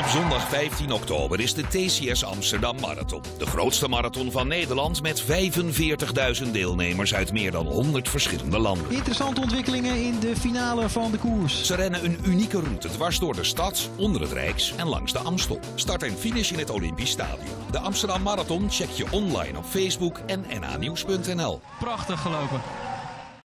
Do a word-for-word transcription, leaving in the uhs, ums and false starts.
Op zondag vijftien oktober is de T C S Amsterdam Marathon. De grootste marathon van Nederland met vijfenveertigduizend deelnemers uit meer dan honderd verschillende landen. Interessante ontwikkelingen in de finale van de koers. Ze rennen een unieke route dwars door de stad, onder het Rijks en langs de Amstel. Start en finish in het Olympisch Stadion. De Amsterdam Marathon check je online op Facebook en n a nieuws punt n l. Prachtig gelopen.